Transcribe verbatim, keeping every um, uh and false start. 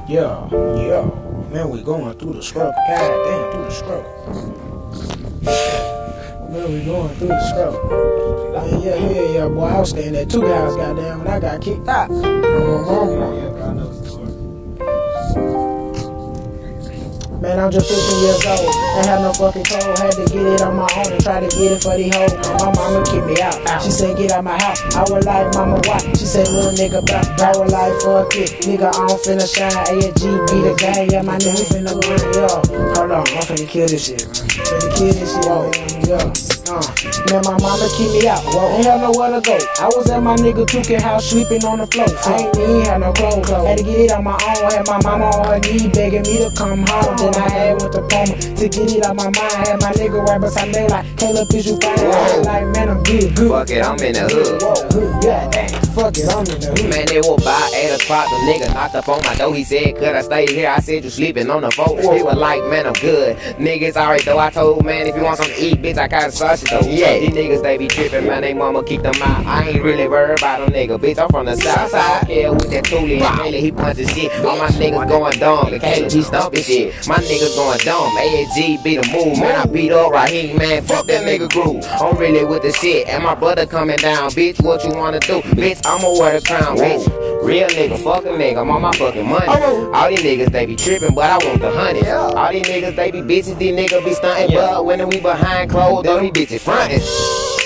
Yeah, yeah. Man, we going through the scrub. God damn, through the scrub. Man, we going through the scrub. Man, yeah, yeah, yeah, boy. I was staying at two guys, goddamn, when I got kicked out. Man, I'm just fifteen years old, ain't have no fucking code. Had to get it on my own and try to get it for the hoe. My mama kicked me out, she said get out my house. I was like, mama, why? She said, little nigga, bop. I was like, fuck it, nigga, I don't finna shine. A F G be the gang, yeah, my nigga finna win, yeah. Hold on, I'm finna kill this shit, man. Finna kill this shit, man, yeah. Uh, man, my mama kicked me out, well, ain't have nowhere to go. I was at my nigga Tukin house sleeping on the floor. I ain't even had no clothes, had to get it on my own. Had my mama on her knee begging me to come home. Then I had went to Poma to get it out my mind. Had my nigga right beside me like, Caleb, is you fine? I was like, man, I'm good, good. Fuck it, I'm in the hood. Whoa, hood, yeah, fuck it, I'm in the hood. Man, they walk by eight o'clock, the nigga knocked up on my door. He said, could I stay here? I said, you sleeping on the floor. He was like, man, I'm good. Niggas alright though. I told, man, if you want something to eat, bitch, I got a sausage though. Yeah, these niggas, they be tripping, man, they mama kicked them out. I ain't really worried about them nigga, bitch, I'm from the south side. Yeah, with that toolie and really he punches shit. All my niggas going dumb, the Caleb, he stumping shit. My niggas going dumb, A S G be the move, man, I beat up Raheem, man, fuck that nigga groove. I'm really with the shit, and my brother coming down, bitch, what you wanna do? Bitch, I'ma wear the crown, bitch. Real nigga, fuck a nigga, I'm on my fucking money. All these niggas, they be tripping, but I want the honey. All these niggas, they be bitches, these niggas be stunting, but when we behind closed, though, these bitches frontin'.